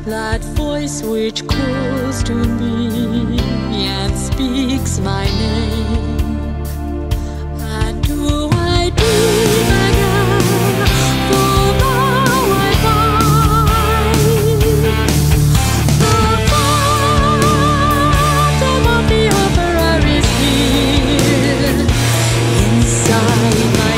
that voice which calls to me and speaks my name. And do I dream again? For now I find the phantom of the opera is here inside my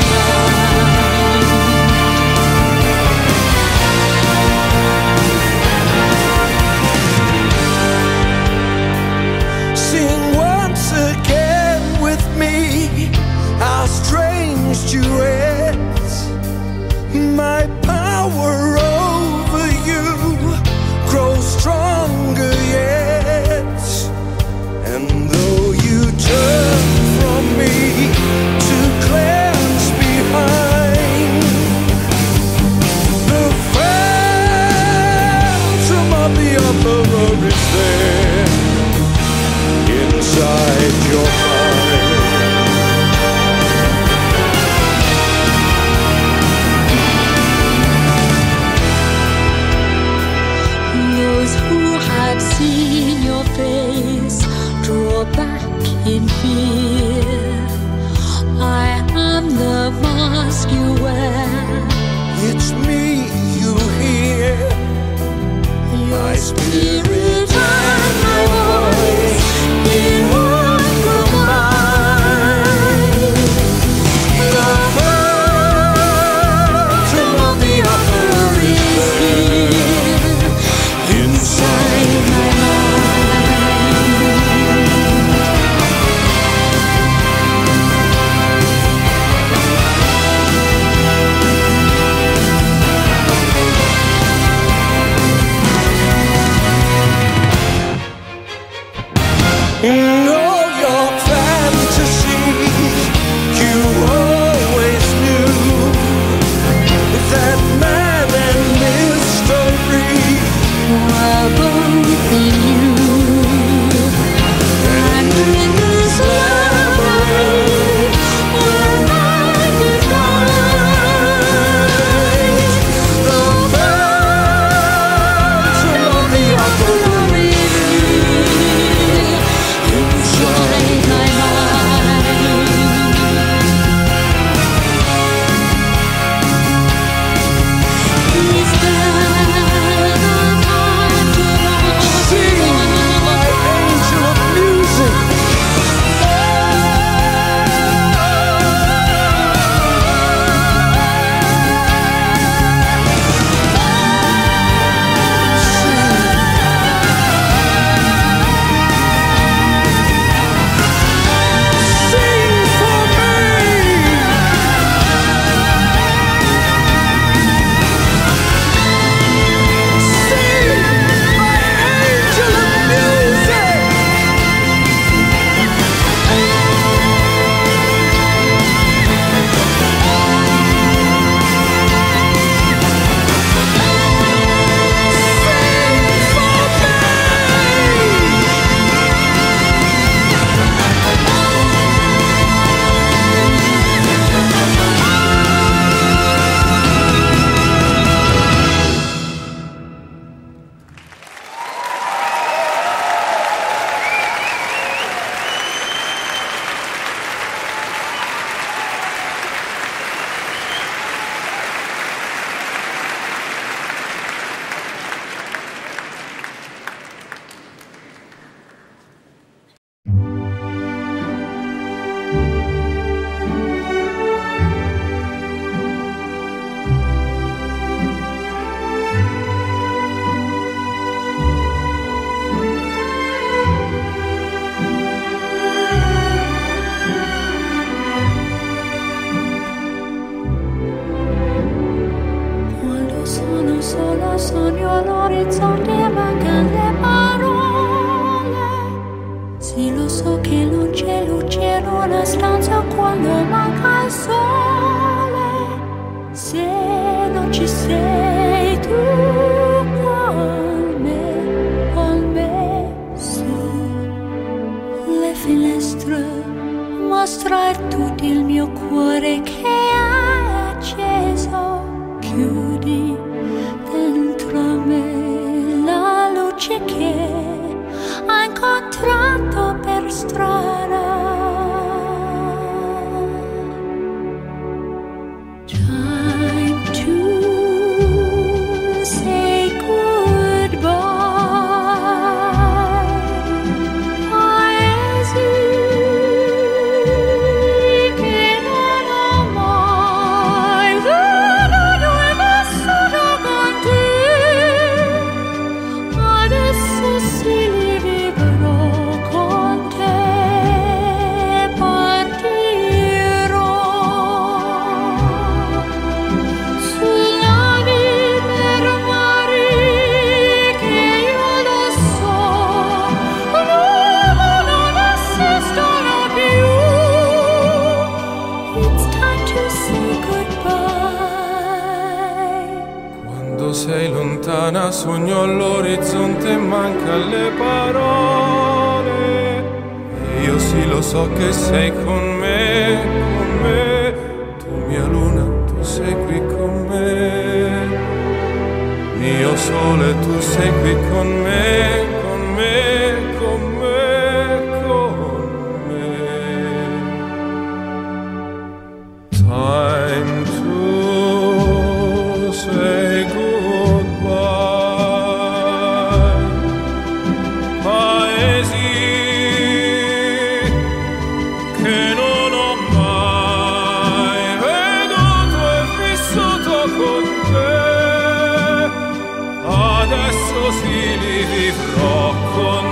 duets. My power over you grows stronger yet. And though you turn from me to glance behind, the phantom of the opera is there inside your mind. Seen your face draw back in fear. I am the mask you wear. It's me you hear. Your spirit and my voice in one combine. The phantom of the opera is here inside my In all your fantasies, you always knew that man and mystery were both in you. And in this labyrinth where night is night, the phantom of the opera is here inside my mind. Is there sogno all'orizzonte mancano le parole. Sì, lo so che non c'è luce in una stanza quando manca il sole. Se non ci sei tu con me su le finestre mostra tutto il mio cuore che è acceso. Chiudi dentro me la quando sei lontana sogno all'orizzonte e manca le parole. E io sì lo so che sei con me, tu mia luna, tu sei qui con me. Mio sole, tu sei qui con me, con me, con me, con me. Time to say goodbye. Paesi che non ho mai veduto e vissuto con te. Adesso sì li vivrò con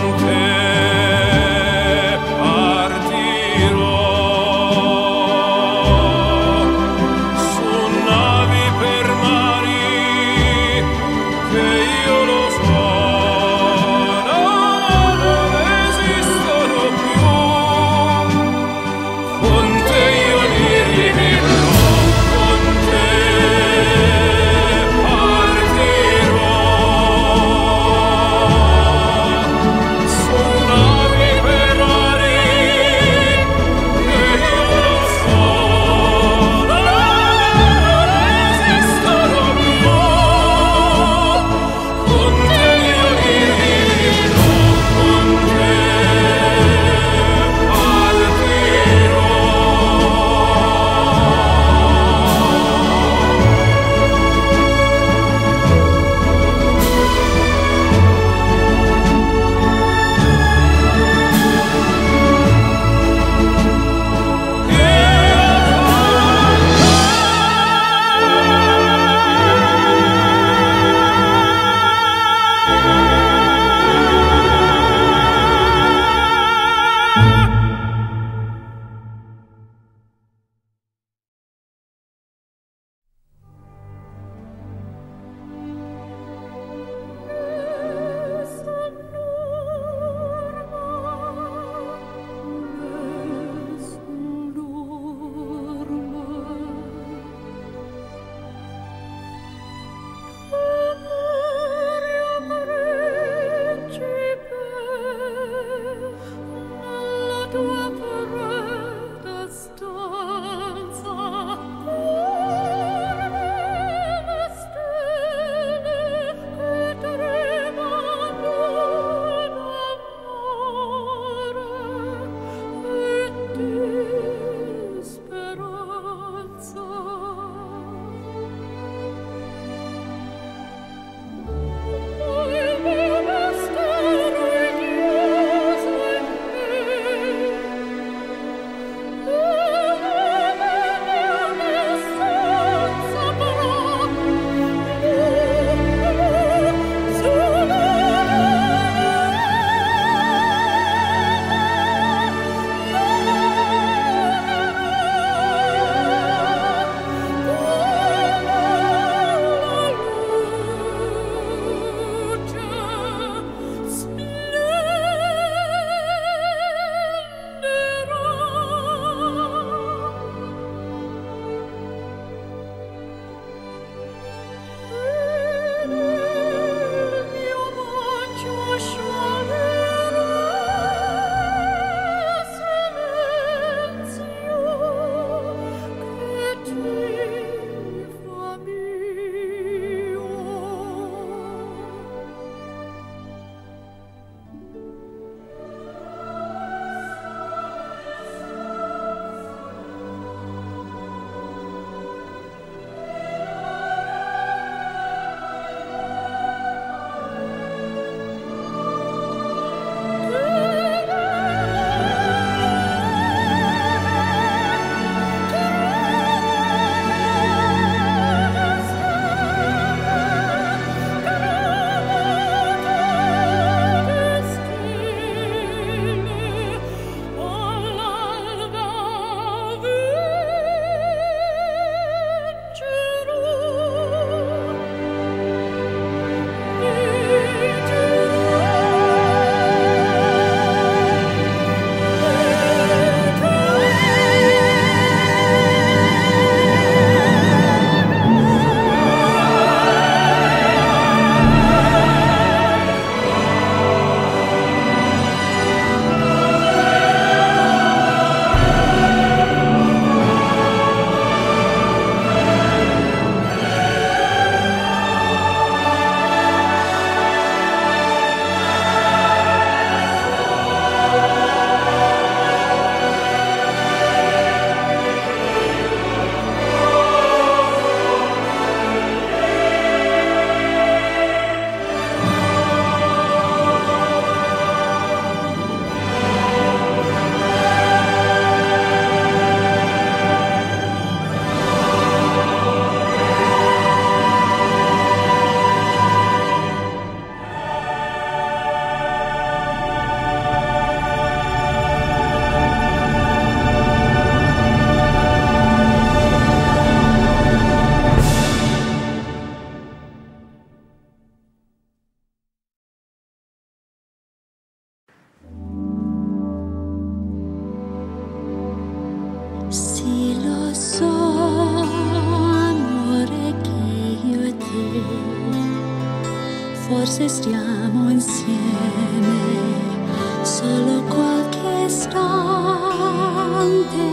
forse stiamo insieme solo qualche istante.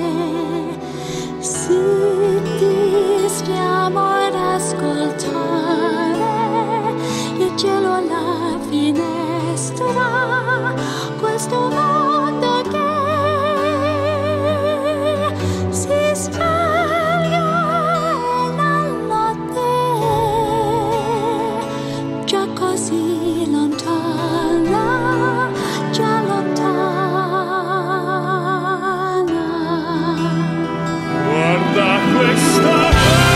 Sì, stiamo ad ascoltare il cielo alla finestra, questo mondo che si sveglia la notte, già così lontana, già lontana. Guarda questa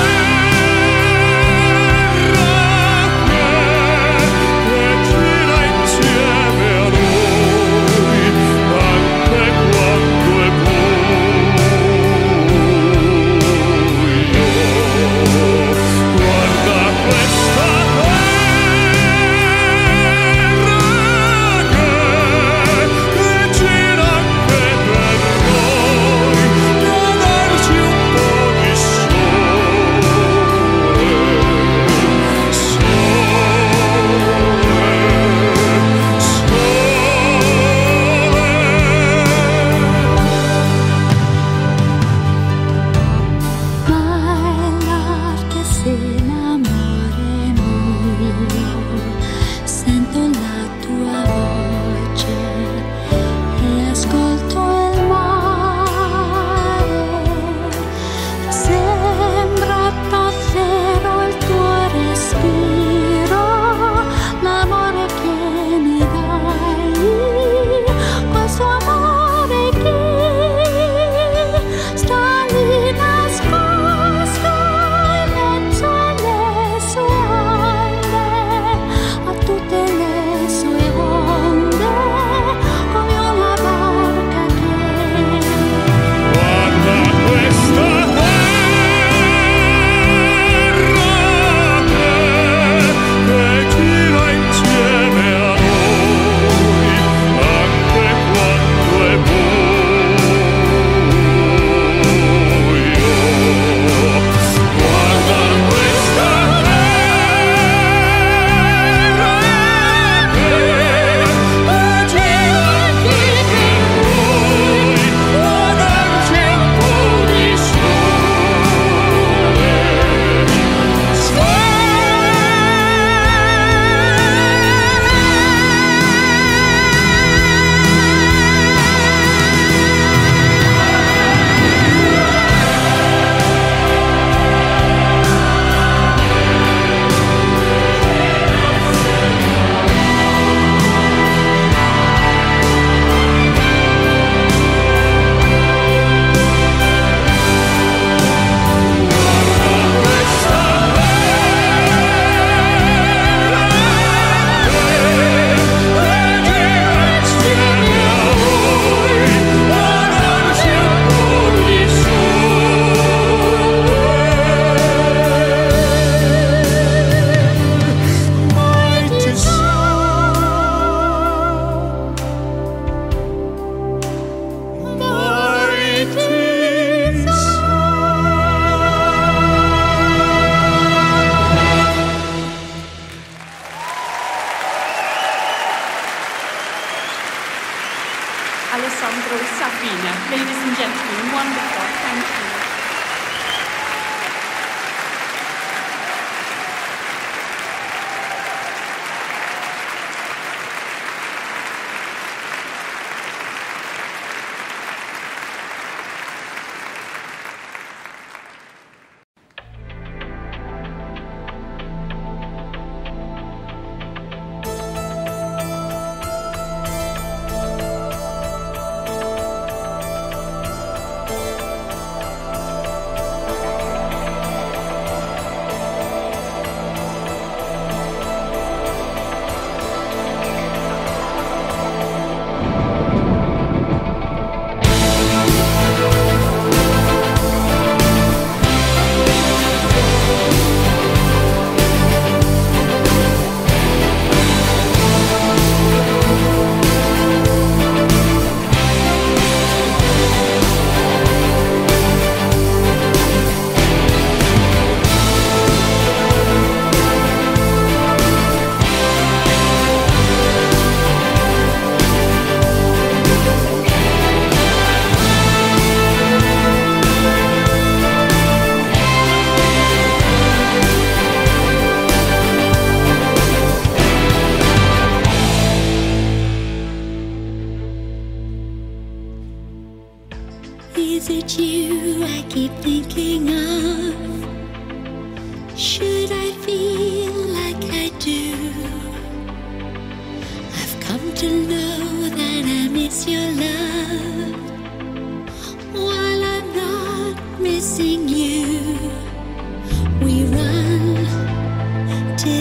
Alessandro Safina. Ladies and gentlemen, wonderful. Thank you.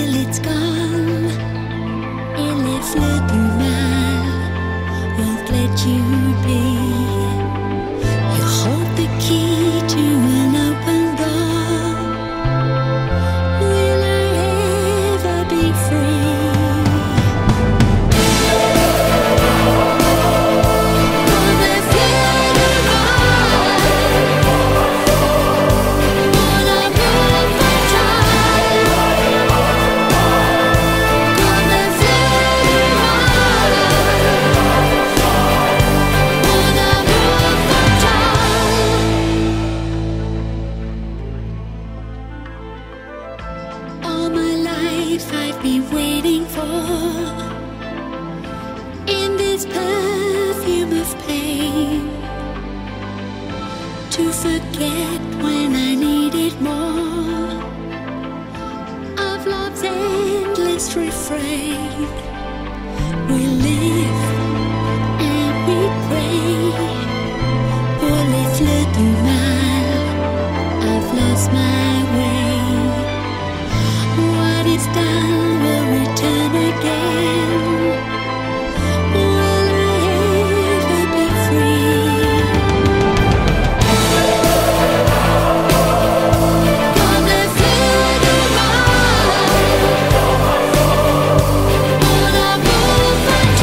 Well, it's gone. Et les fleurs du mal won't let you be. You hold the key to an open door. Will I ever be free? All my life I've been waiting for, in this perfume of pain, to forget when I needed more of love's endless refrain. We live and we pray. Pour les fleurs du mal, I've lost my way. What is done will return again. Will I ever be free? Comme les fleurs du mal, mon amour fatal.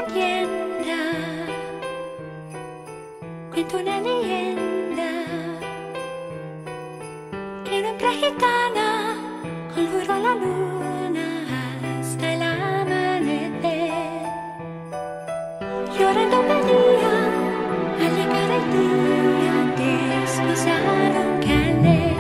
entienda. Cuento una leyenda que una hembra gitana conjuró a la luna hasta el amanecer. Llorando pedía al llegar el día que deslizaron caer.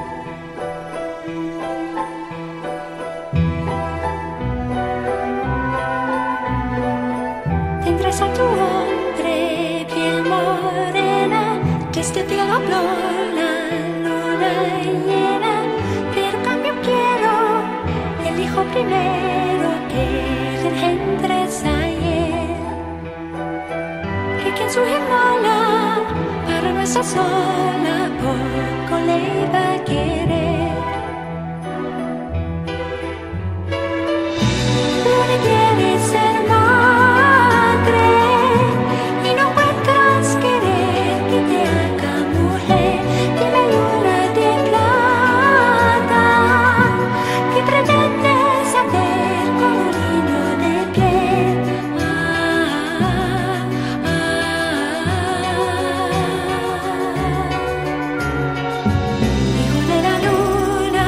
Tendrás a tu hombre piel morena, que este cielo habló la luna llena, pero en cambio quiero el hijo primero que le engendres ayer, que quien su hermana para no estar sola poco le iba a querer. Luna quiere ser madre y no encuentras querer que te haga mujer. Dime luna de plata, ¿qué pretendes hacer con un niño de piel? Hijo de la luna.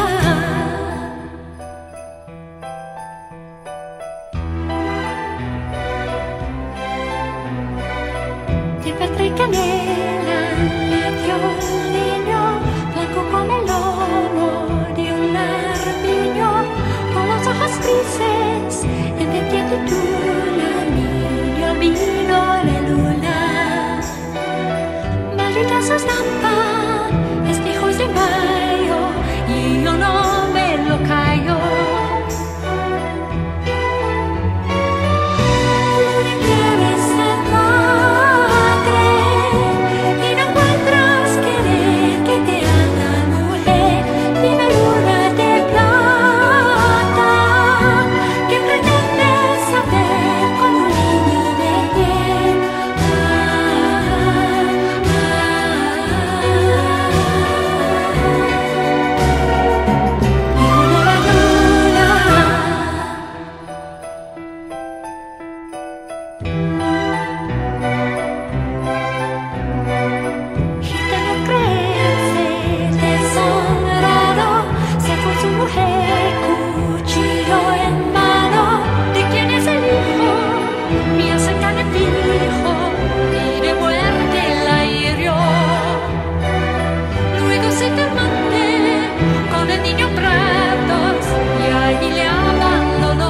De petra y canela nació un niño, blanco como el lomo de un arpiño, con los ojos grises en de tuna, niño vino de luna. Maldita su estampa, espejos de mayo, y yo no me lo callo. Luna quiere ser madre y no encuentras querer que te haga mujer. Dime luna de plata, ¿qué pretendes hacer con un niño de piel? Hijo de la luna. Gitano crece deshonrado, se fue su mujer, cuchillo en mano. ¿De quién es el hijo? Mía cercana dijo, y de muerte la hirió. Luego se te amante con el niño en brazos y allí le abandonó.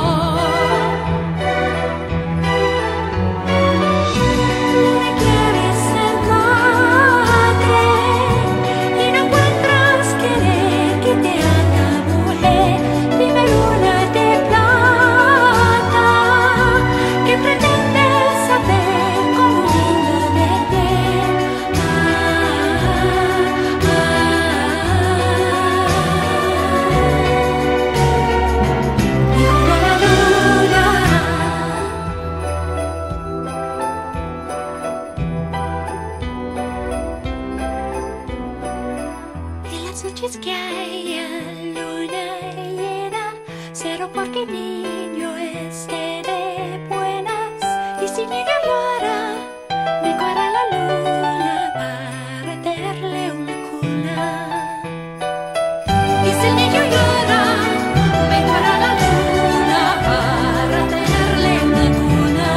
Luna quiere ser madre y no encuentras querer que te haga mujer. Dime luna de plata, ¿qué pretendes hacer con un niño de piel? Hijo de la luna. En las noches que haya luna llena, cero porque el niño esté de buenas. Y si niño llora, decora la luna para hacerle una cuna. Y si el niño llora, decora la luna para hacerle una cuna.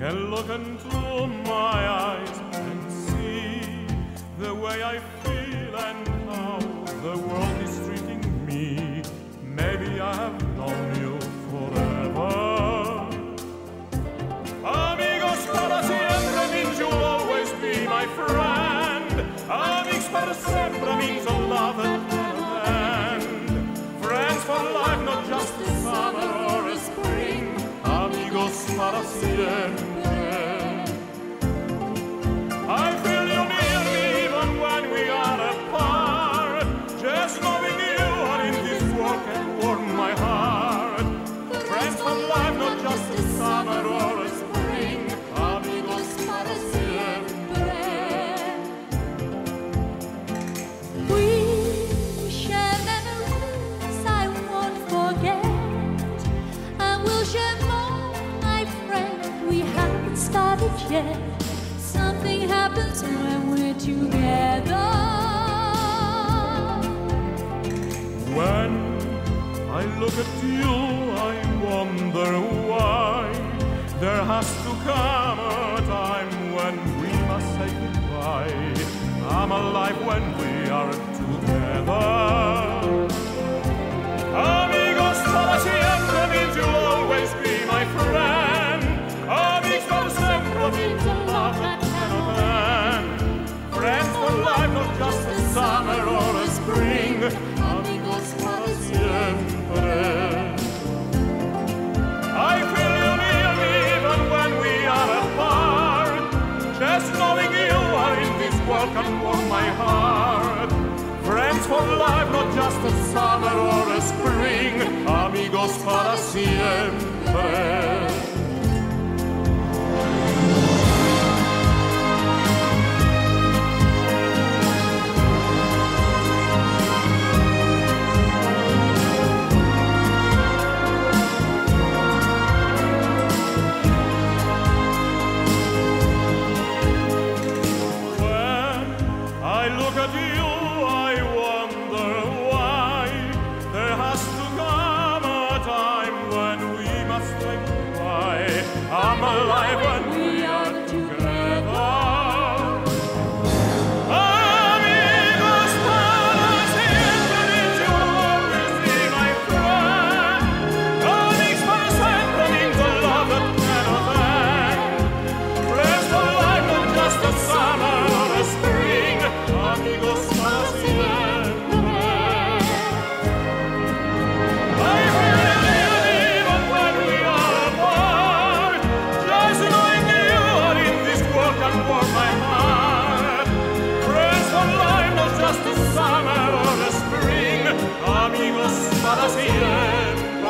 can look into my eyes and see the way I feel and how the world is treating me. Maybe I have known you forever. Amigos para siempre means you'll always be my friend. Amigos para siempre means a love that never ends. Friends for life, not just a summer or a spring. Amigos para siempre. I feel you near me even when we are apart. Just knowing you are in this world can warm my heart. Friends for life, not just a summer or a spring. Amigos para siempre. We share memories I won't forget, and we'll share more, my friend. We haven't started yet. Something happens when we're together. When I look at you, I wonder why there has to come a time when we must say goodbye. I'm alive when we are together. Amigos para siempre means you'll always be my friend. Amigos para siempre means a love that cannot end. Friends for life, not just a summer or a spring. Amigos para siempre. I feel you near me even when we are apart. Just knowing you are in this world can warm my heart. Friends for life, not just a summer or a spring. Amigos para siempre. I look at you, I wonder why there has to come a time when we must say goodbye. I'm alive when we are together. Amigos para siempre means you'll always be my friend. Amigos para siempre means a love that cannot end. Friends for life, not just a summer or a spring. Amigos para siempre. I feel you even when we are apart. Just knowing you are in this world can warm my heart. Friends for life, not just a summer or a spring. Amigos para siempre.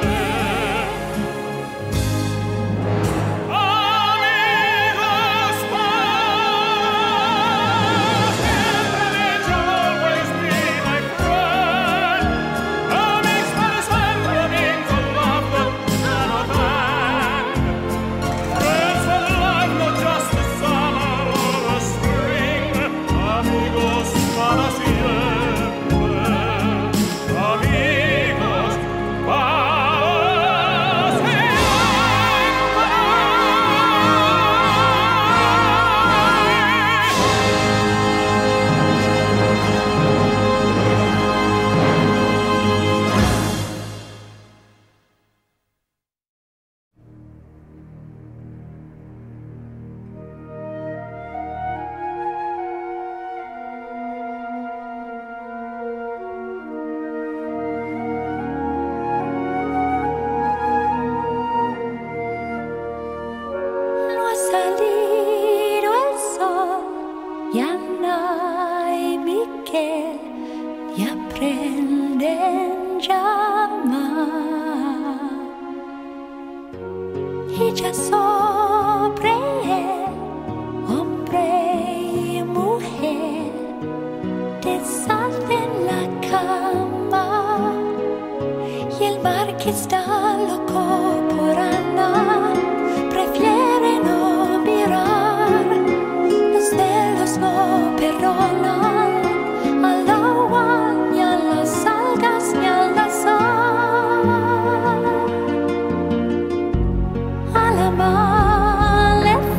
Que está loco por andar, prefiere no mirar, los celos no perdonan al agua, ni a las algas, ni a la sal. Al amanecer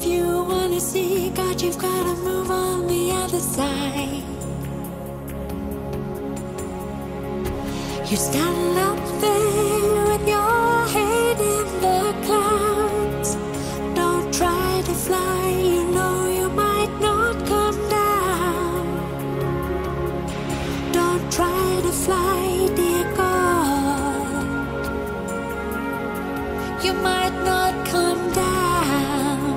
if you wanna see God, you've gotta move on the other side. You stand up there with your head in the clouds. Don't try to fly, you know you might not come down. Don't try to fly, dear God. You might not come down.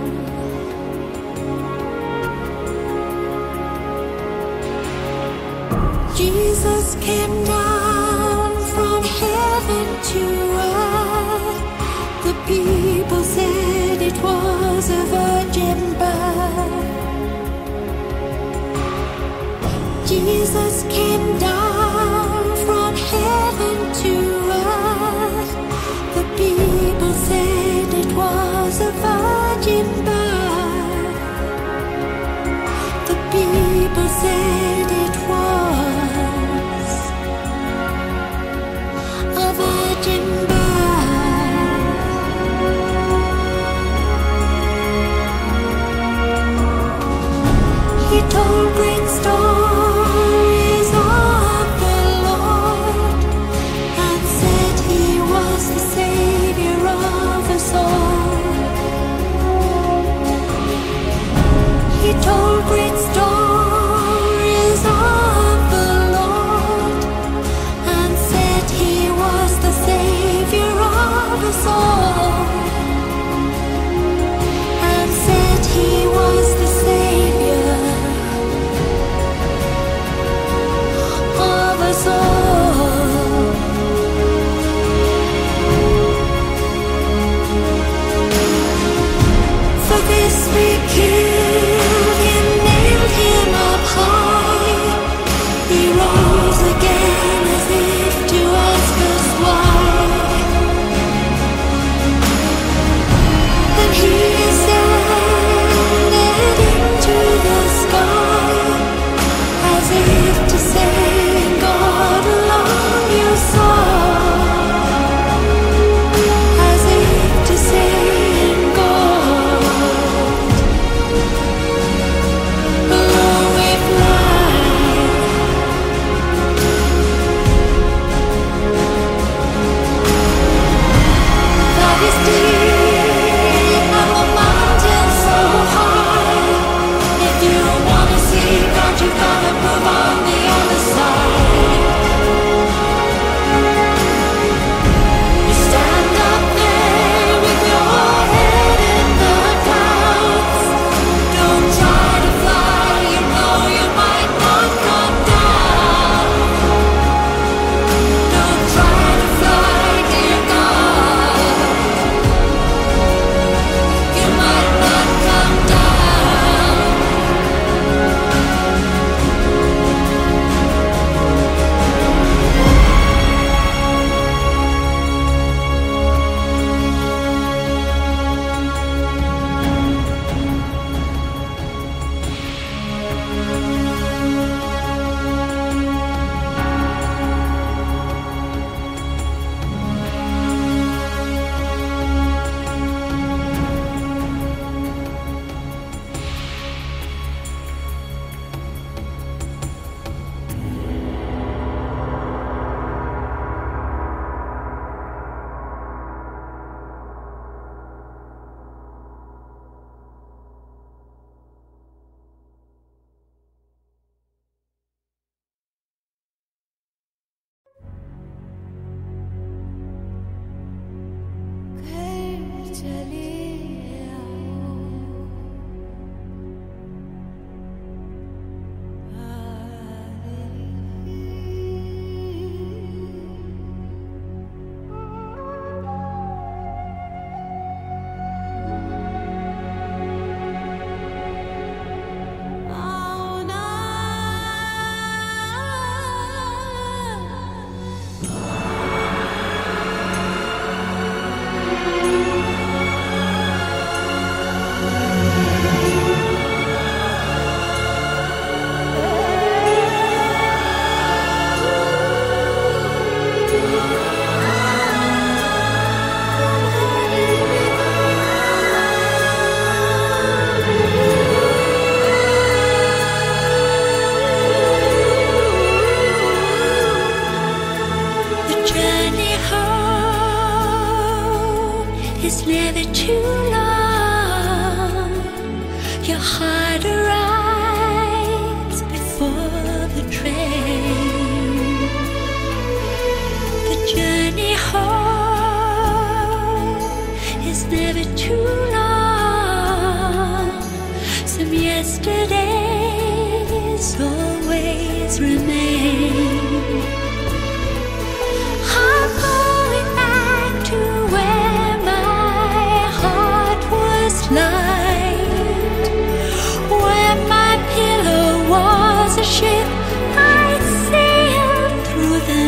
Jesus came down from heaven to earth. The people said it was a virgin birth. Jesus came down from heaven to earth. The people said it was a virgin birth. The people said it was a virgin birth. He told great stories of the Lord and said he was the Savior of us all. He told great stories of the Lord and said he was the Savior of us all. And said he was the Savior of us all. For this we killed him, nailed him up high. He rose again as if to ask us why. Then he ascended into the sky as if to say, God alone you saw. As if to say, God Your heart arrives before the train. The journey home is never too long. Some yesterdays always remain. I'm going back to where my heart was light, where my pillow was a ship I sailed through the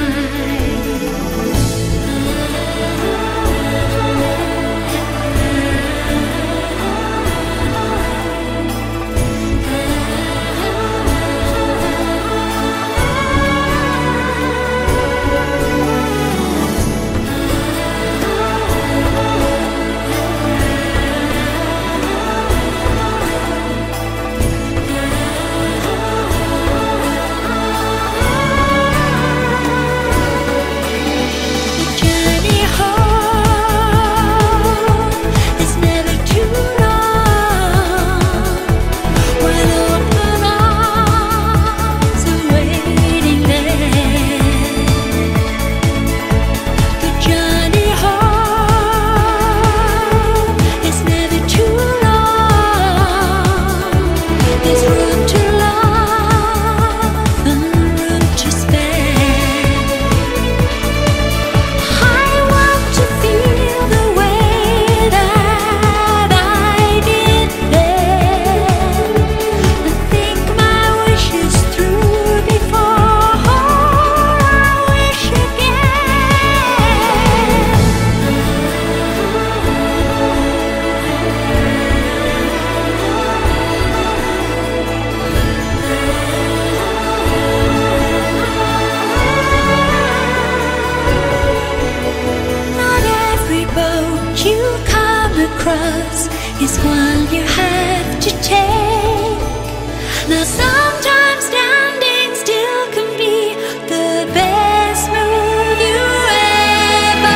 is one you have to take. Now sometimes standing still can be the best move you ever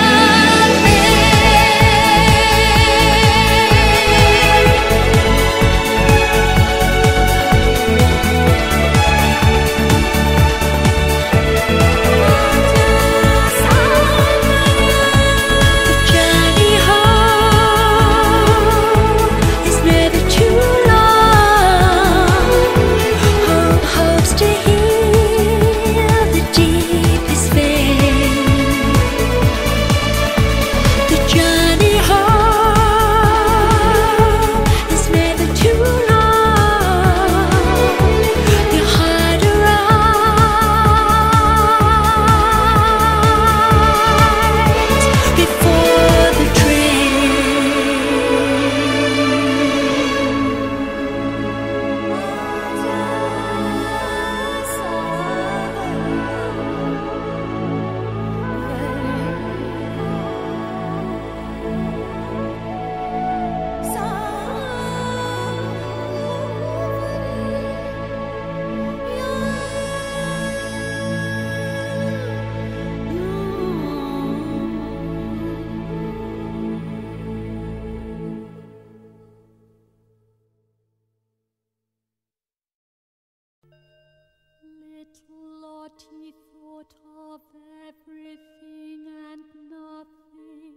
Lottie thought of everything and nothing.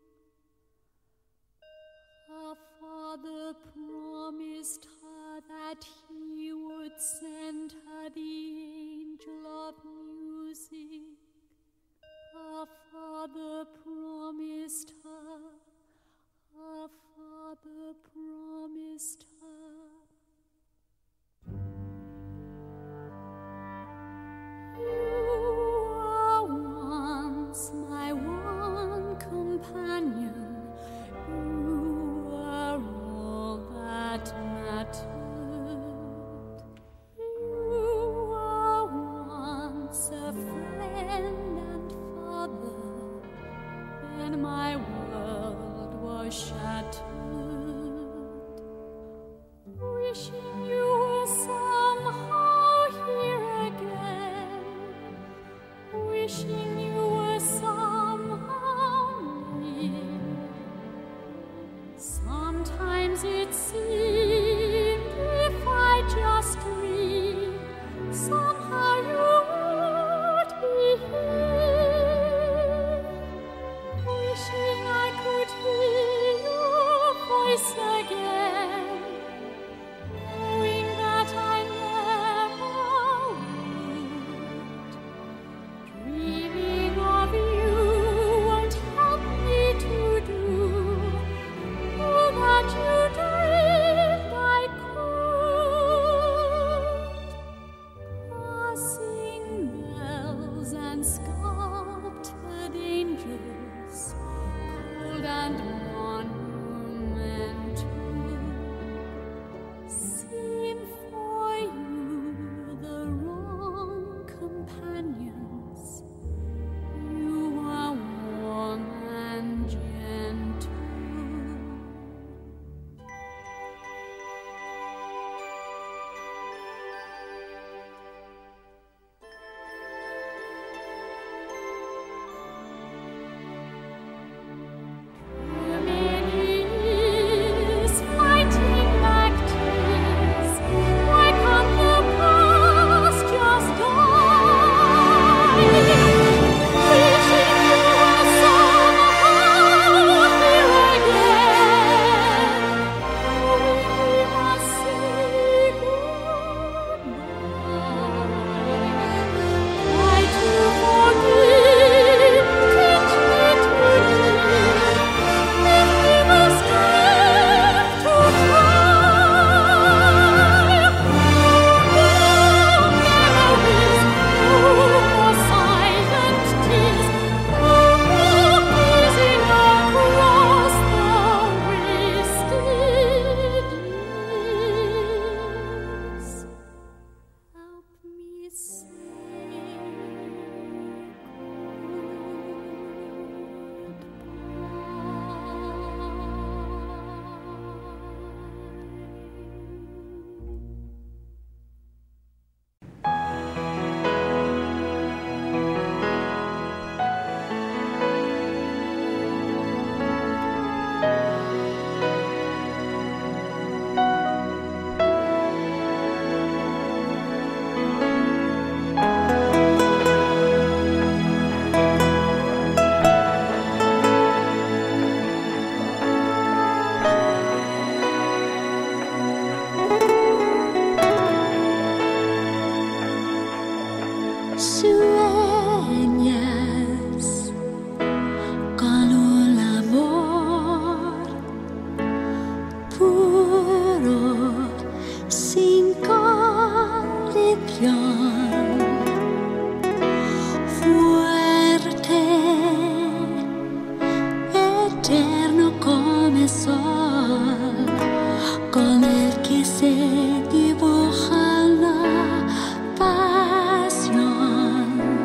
Her father promised her that he would send her the angel of music. Her father promised her. Her father promised her. You were once my one companion. You were all that mattered. You were once a friend and father when my world was shattered. puro, sin condición, fuerte, eterno como el sol, con el que se dibuja la pasión.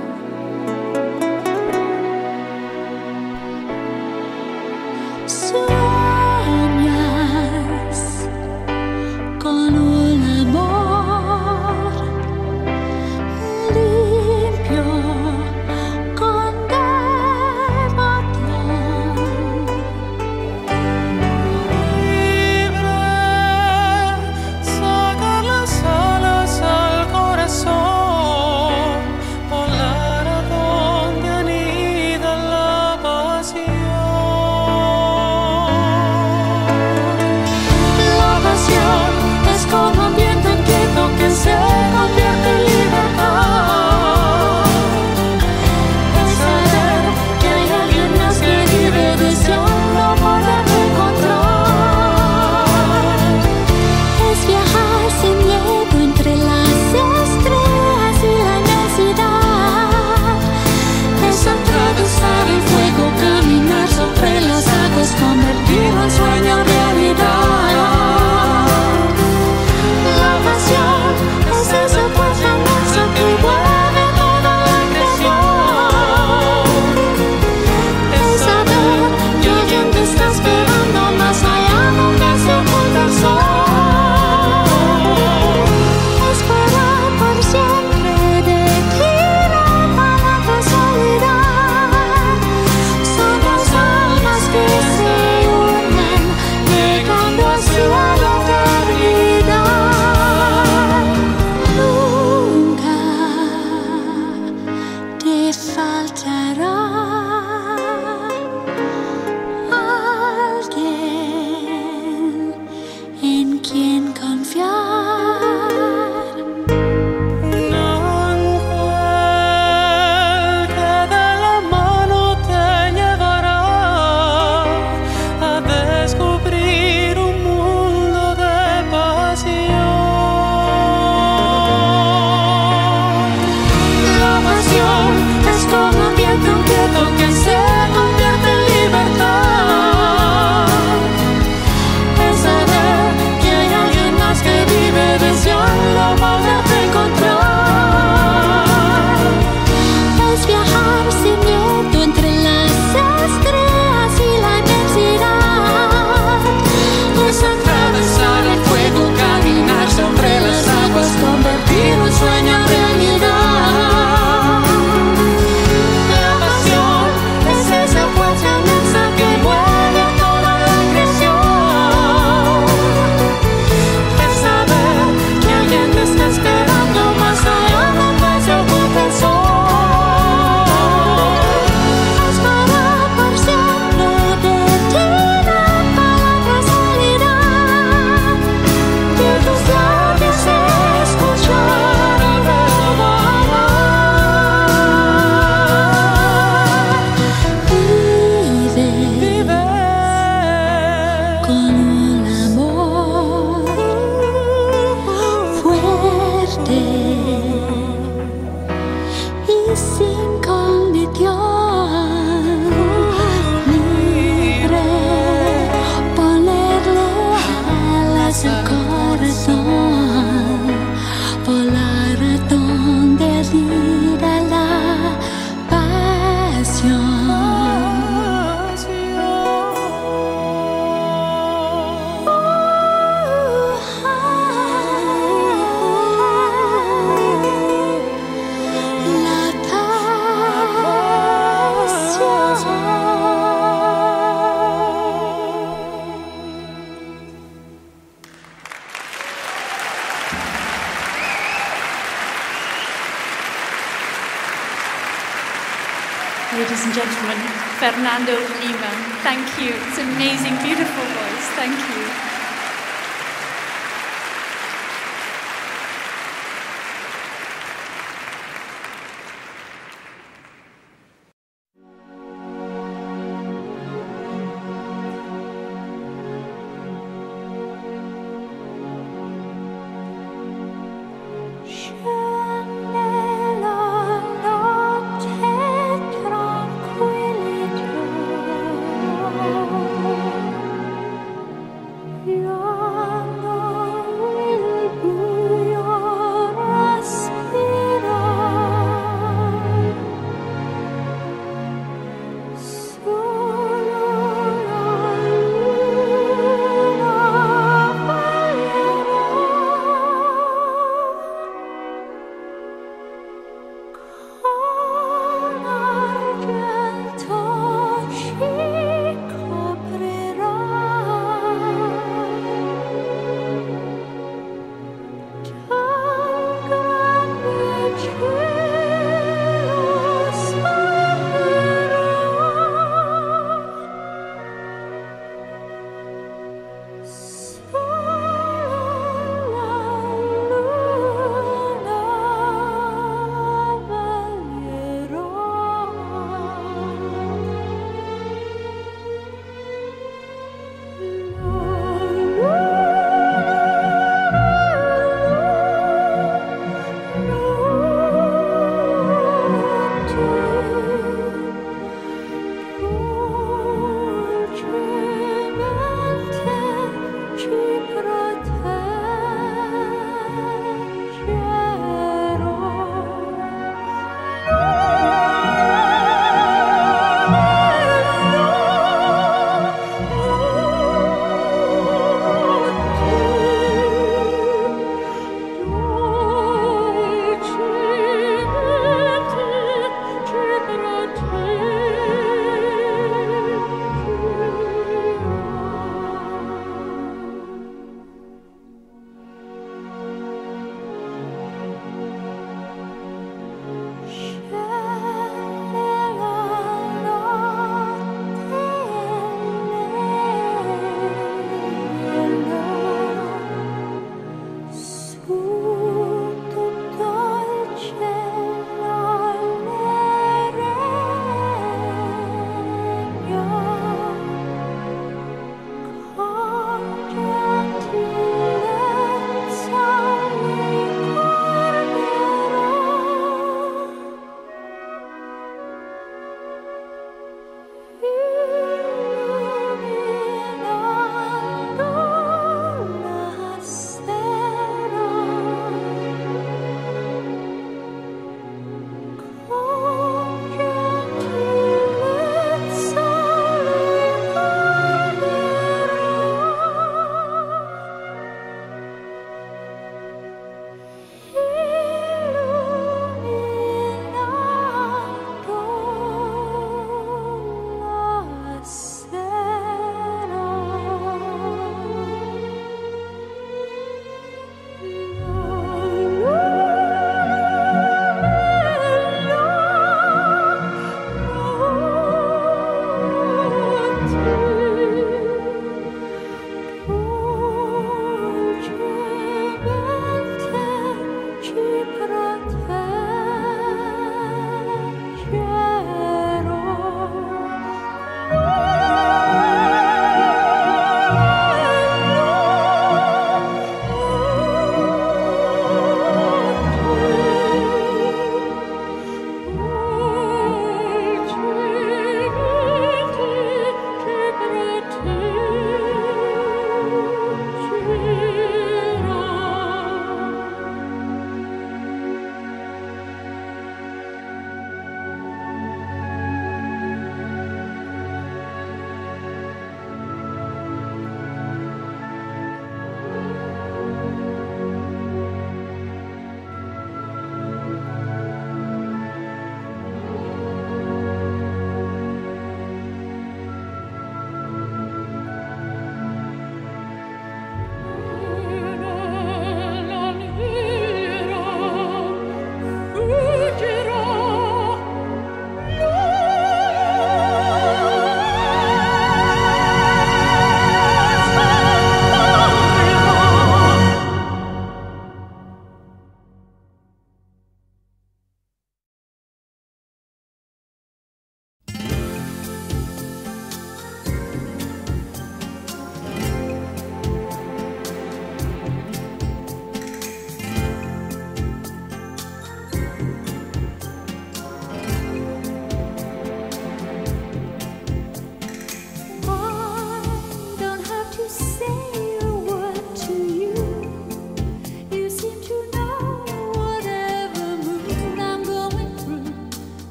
Sueñas con un amor limpio, con devoción. Libre, saca las alas al corazón, volar a donde anida la pasión. La pasión es como un viento inquieto que se convierte en libertad. Es saber que hay alguien más que vive deseando poder encontrar. Es viajar sin miedo entre las estrellas y la inmensidad. Es atravesar el fuego, caminar sobre las aguas, convertir un sueño en realidad. La pasión es esa fuerza inmensa que mueve toda la creación. Es saber que alguien te está esperando más allá donde se oculta el sol. Esperar por siempre de ti la palabra soledad. Son dos almas que se unen, llegando hacia la eternidad. Nunca te faltará alguien en quien confiar. Un ángel que de la mano te llevará a descubrir un mundo de pasión. La pasión es como un viento inquieto que se convierte en libertad. Es saber que hay alguien más que vive deseando poderte encontrar. Es viajar sin miedo entre las estrellas y la inmensidad. Es atravesar el fuego, caminar sobre las aguas, convertir un sueño en realidad. La pasión es esa fuerza inmensa que mueve toda la creación. Es saber que alguien te está esperando más allá donde se oculta el sol. Esperar por siempre de ti la palabra soledad. De tus labios escuchar el verso volar. Vive con un amor fuerte y sin condición. Libre, ponerle alas al corazón, volar a donde anida la pasión. La Ladies and gentlemen, Fernando Lima. Thank you. It's an amazing, beautiful voice. Thank you.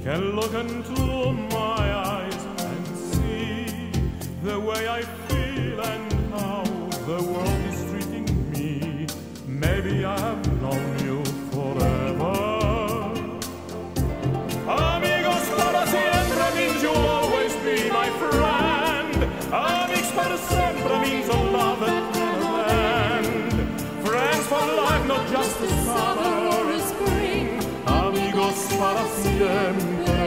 can look into my eyes and see the way I feel and how the world is treating me. Maybe I have known you forever. Amigos para siempre means you'll always be my friend. Amigos para siempre means a love that never ends. Friends for life, not just a summer or a spring. Amigos para siempre.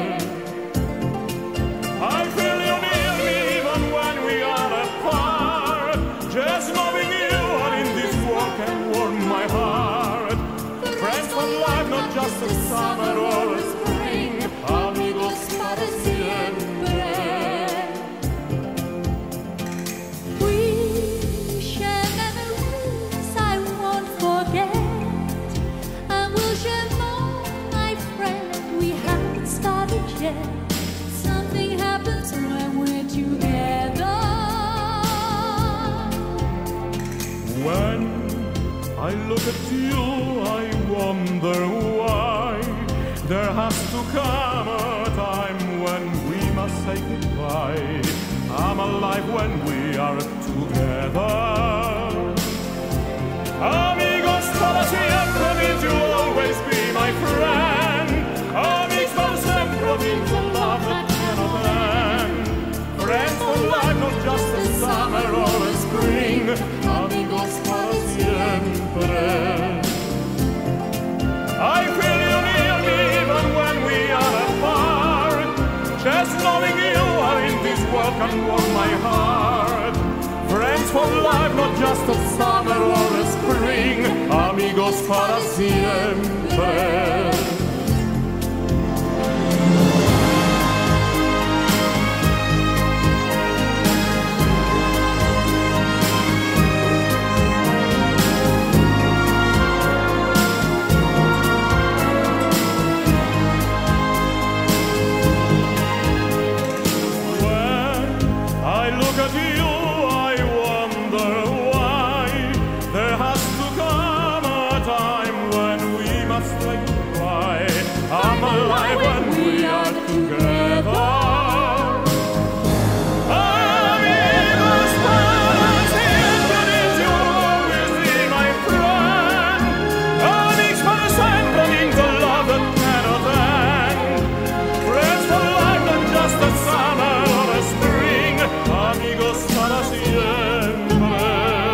I feel you near me even when we are apart. Just knowing you are in this world can warm my heart. Friends for life, not just a summer or a spring. Amigos para siempre. We share memories I won't forget, and we'll share more, my friend. We haven't started yet. Something happens when we're together. When I look at you, I wonder why there has to come a time when we must say goodbye. I'm alive when we are together. Amigos para siempre means you'll always be my friend. Amigos para siempre means a love that cannot end. Friends for life, not just a summer or a spring. Amigos para siempre. I feel you near me even when we are apart. Just knowing you are in this world can warm my heart. Friends for life, not just a summer or a spring. Amigos para siempre. Look at you, I wonder why there has to come a time when we must say goodbye. I'm alive when we are together. Amigos para siempre means you'll always be my friend. Amigos para siempre means a love that cannot end. Friends for life, not just a summer or a spring. Amigos para siempre.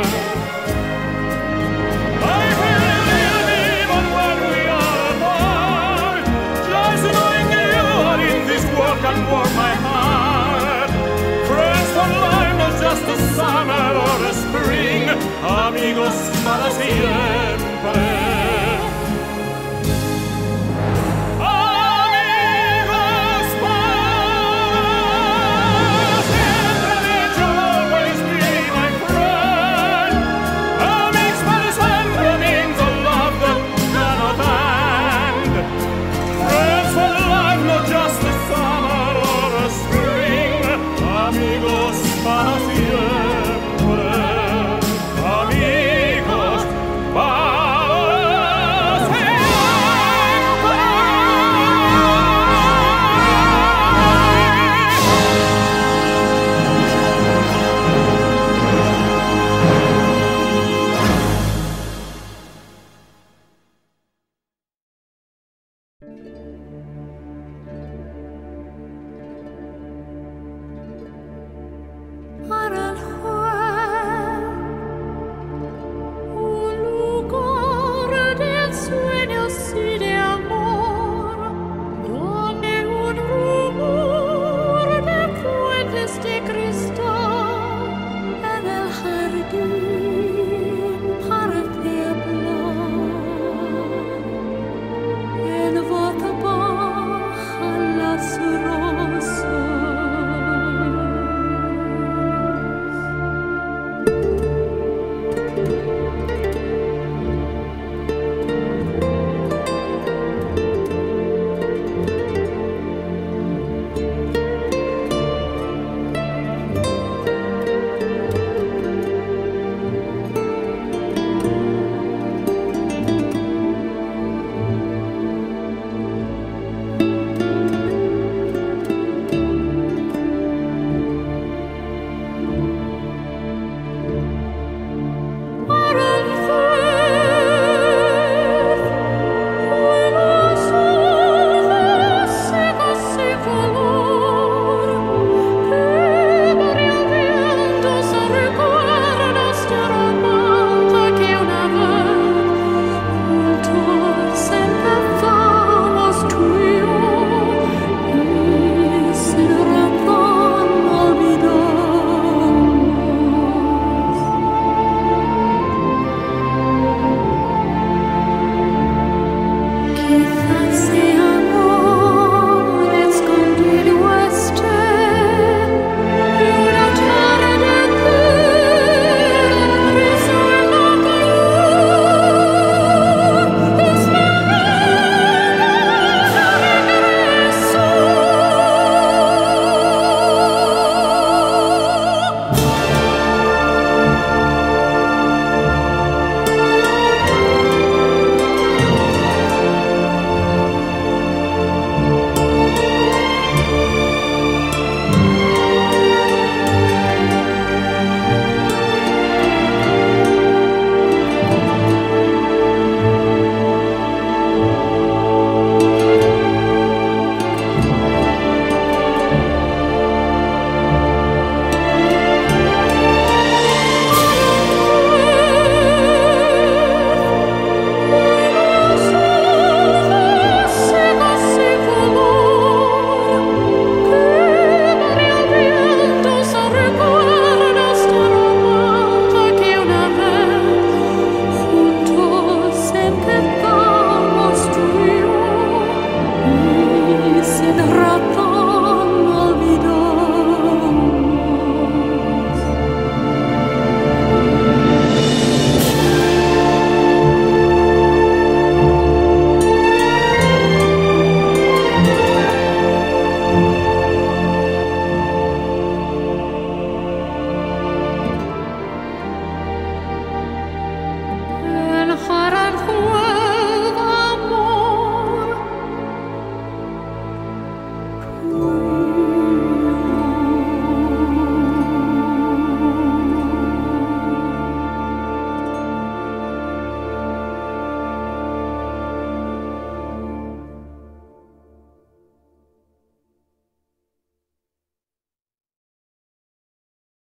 I feel you even when we are apart. Just knowing you are in this world can warm my heart. Friends for life, not just a summer or a spring. Amigos para siempre. Amigos para siempre. Amigos para siempre.